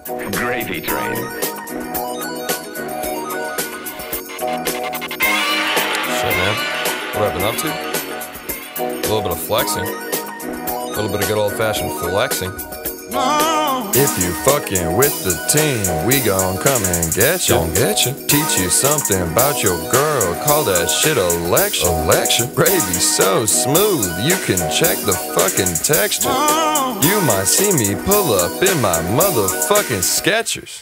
Gravy train. Shit, man. What I've been up to? A little bit of flexing. A little bit of good old-fashioned flexing. If you fucking with the team, we gon' come and get you. Teach you something about your girl. Call that shit a lecture. Gravy so smooth, you can check the fucking texture. You might see me pull up in my motherfucking Skechers.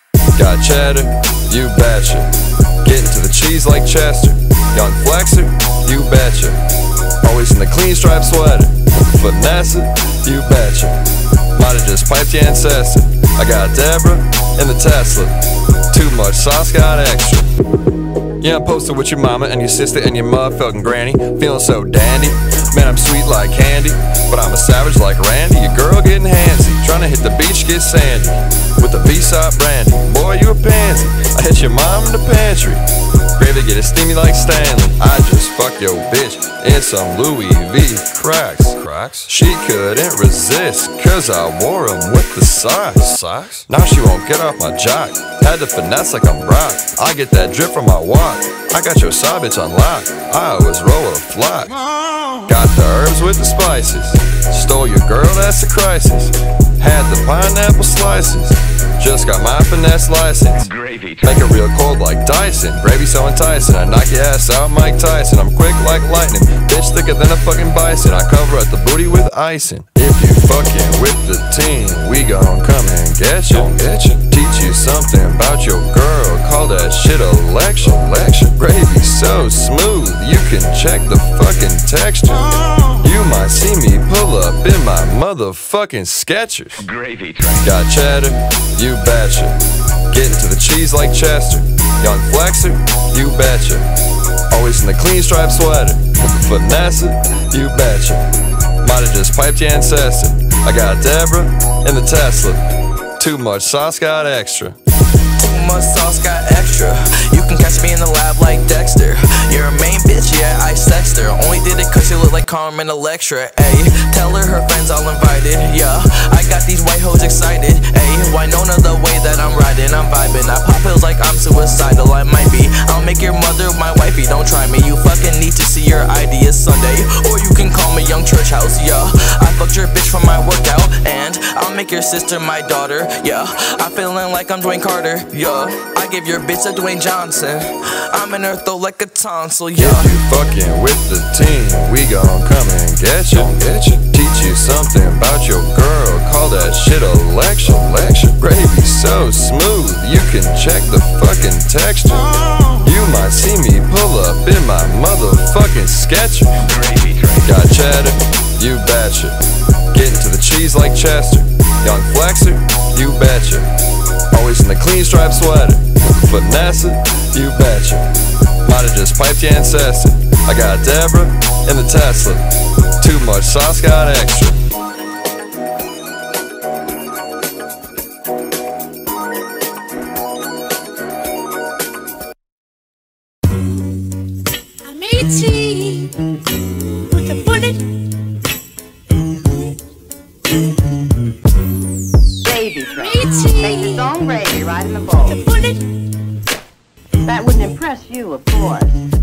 Got cheddar, you betcha. Getting to the cheese like Chester. Young flexer, you betcha. Always in the clean striped sweater. Vanessa, you betcha. Might've just piped your ancestor. I got Deborah in the Tesla. Too much sauce, got extra. Yeah, I'm posted with your mama and your sister and your motherfucking granny. Feeling so dandy. Man, I'm sweet like candy, but I'm a savage like Randy. Your girl getting handsy, trying to hit the beach, get sandy. With the B-side brandy, boy, you a pansy. I hit your mom in the pantry. Gravy get it steamy like Stanley. I just fuck your bitch in some Louis V cracks. She couldn't resist, cause I wore them with the socks. Now she won't get off my jock. Had to finesse like I'm Brock. I get that drip from my walk. I got your side bitch on lock. I always roll a flock. Got the herbs with the spices. Stole your girl, that's a crisis. Had the pineapple slices. Just got my finesse license. Make it real cold like Dyson. Gravy so enticing, I knock your ass out Mike Tyson. I'm quick like lightning, bitch thicker than a fucking bison. I cover up the booty with icing. If you fucking with the team, we gon' come and get you. Teach you something about your girl. Call that shit a lecture. Gravy so smooth, you can check the fucking texture. You might see me pull up in my motherfucking Skechers. Got cheddar, you betcha. Getting to the cheese like Chester. Young flexer, you betcha. Always in the clean striped sweater. Vanessa, you betcha. Might've just piped your ancestor. I got Deborah in the Tesla. Too much sauce, got extra. Too much sauce, got extra. You can catch me in the lab like Dexter. You're a main bitch, yeah, I sexed her. Only did it cause she look like Carmen Electra. Ayy, tell her friends all invited. Yeah, I got these white hoes excited. Ayy, Winona the way that I'm riding, I'm vibing. I pop pills like I'm suicidal, I might be. I'll make your mother my wifey, don't try me. You fucking need to see your ID is Sunday. Or you can call me Young Church House, yeah. I fucked your bitch from my workout. And I'll make your sister my daughter, yeah. I'm feeling like I'm Dwayne Carter, yeah. I give your bitch a Dwayne Johnson. I'm in her throat like a tonsil, yeah. If you fucking with the team, we gon' come and get you. Teach you something about your girl. Call that shit a lecture. Gravy so smooth, you can check the fucking texture. You might see me pull up in my motherfucking Skechers. Got cheddar, you betcha. Getting to the cheese like Chester. Young flexer, you betcha. Always in the clean striped sweater. Vanessa, you betcha. Might've just piped your ancestor. I got Deborah in the Tesla. Too much sauce, got extra. I'm 18 with a bullet. Gravy train. Make the song gravy right in the bowl. That wouldn't impress you, of course.